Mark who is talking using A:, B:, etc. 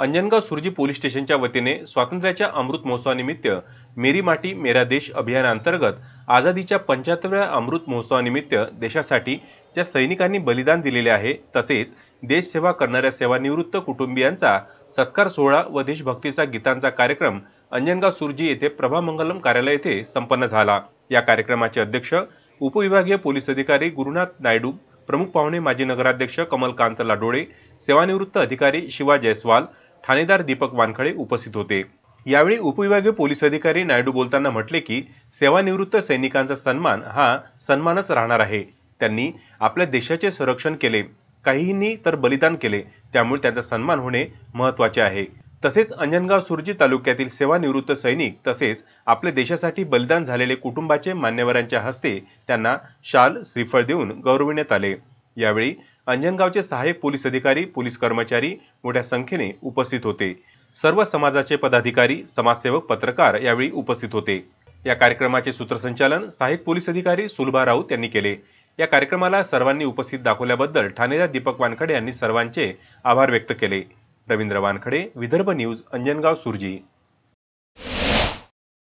A: Anjangaon Surji police स्टेशनच्या वतीने स्वातंत्र्याच्या अमृत महोत्सवानिमित्त मेरी माटी मेरा देश अभियानांतर्गत आझादीच्या 75व्या अमृत महोत्सवानिमित्त देशासाठी ज्या सैनिकांनी बलिदान दिलेले आहे तसेच देश सेवा करणाऱ्या सेवानिवृत्त कुटुंबियांचा सत्कार सोहळा व देशभक्तीचा गीतांचा कार्यक्रम अंजनगाव सुर्जी येथे प्रभामंगलम कार्यालय येथे संपन्न झाला। या कार्यक्रमाचे अध्यक्ष उपविभागीय पोलीस अधिकारी गुरुनाथ नायडू, प्रमुख पाहुणे माजी नगराध्यक्ष कमलकांत लाडोळे, सेवानिवृत्त अधिकारी शिवा जयस्वाल, ठाणेदार दीपक वानखळे उपस्थित होते। यावेळी उपविभागीय पोलीस अधिकारी नायडू बोलताना म्हटले की सेवानिवृत्त सैनिकांचा सन्मान हा सन्मानच राहणार आहे। त्यांनी आपल्या देशाचे संरक्षण केले, काहींनी तर बलिदान केले, त्यामुळे त्यांचा सन्मान होणे महत्त्वाचे आहे। तसेच अंजनगाव सुर्जी तालुक्यातील सेवानिवृत्त सैनिक तसेच आपल्या देशासाठी बलिदान झालेले कुटुंबाचे मान्यवरांच्या हस्ते त्यांना शाल श्रीफळ देऊन गौरविण्यात आले। यावेळी अंजनगावचे सहाय्यक पोलीस अधिकारी, पोलीस कर्मचारी मोठ्या संख्येने उपस्थित होते। सर्व समाजाचे पदाधिकारी, समाजसेवक, पत्रकार यावेळी उपस्थित होते। या कार्यक्रमाचे सूत्रसंचालन सहाय्यक पोलीस अधिकारी सुलभा राऊत यांनी केले। या कार्यक्रमाला सर्वांनी उपस्थित दाखवल्याबद्दल ठाणेदार दीपक वानखडे यांनी सर्वांचे आभार व्यक्त केले। रवींद्र वानखडे, विदर्भ न्यूज, अंजनगाव सुर्जी।